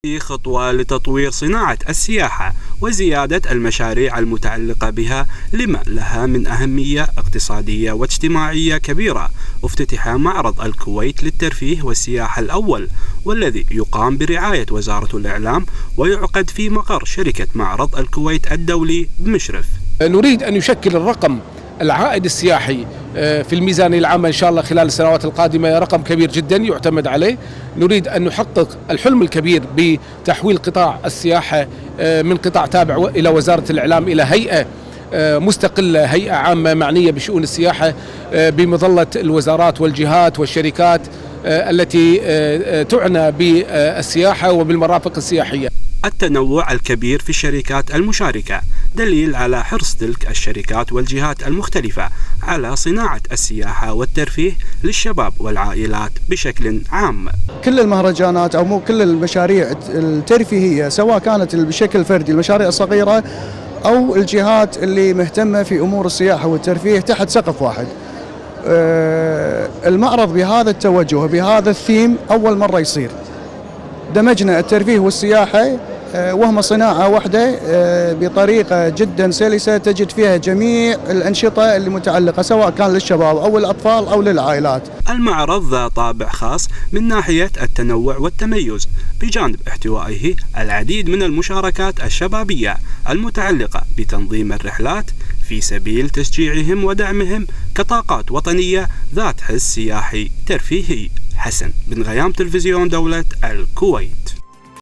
خطوة لتطوير صناعة السياحة وزيادة المشاريع المتعلقة بها لما لها من أهمية اقتصادية واجتماعية كبيرة. افتتح معرض الكويت للترفيه والسياحة الأول، والذي يقام برعاية وزارة الإعلام ويعقد في مقر شركة معرض الكويت الدولي بمشرف. نريد أن يشكل الرقم العائد السياحي في الميزانية العامة إن شاء الله خلال السنوات القادمة رقم كبير جدا يعتمد عليه. نريد أن نحقق الحلم الكبير بتحويل قطاع السياحة من قطاع تابع إلى وزارة الإعلام إلى هيئة مستقلة، هيئة عامة معنية بشؤون السياحة بمظلة الوزارات والجهات والشركات التي تعنى بالسياحة وبالمرافق السياحية. التنوع الكبير في الشركات المشاركة دليل على حرص تلك الشركات والجهات المختلفة على صناعة السياحة والترفيه للشباب والعائلات بشكل عام. كل المهرجانات أو مو كل المشاريع الترفيهية سواء كانت بشكل فردي المشاريع الصغيرة أو الجهات اللي مهتمة في أمور السياحة والترفيه تحت سقف واحد. المعرض بهذا التوجه وبهذا الثيم أول مرة يصير. دمجنا الترفيه والسياحة وهم صناعة واحدة بطريقة جدا سلسة تجد فيها جميع الأنشطة اللي متعلقة سواء كان للشباب أو الأطفال أو للعائلات. المعرض ذا طابع خاص من ناحية التنوع والتميز، بجانب احتوائه العديد من المشاركات الشبابية المتعلقة بتنظيم الرحلات في سبيل تشجيعهم ودعمهم كطاقات وطنية ذات حس سياحي ترفيهي. حسن بن غيام، تلفزيون دولة الكويت.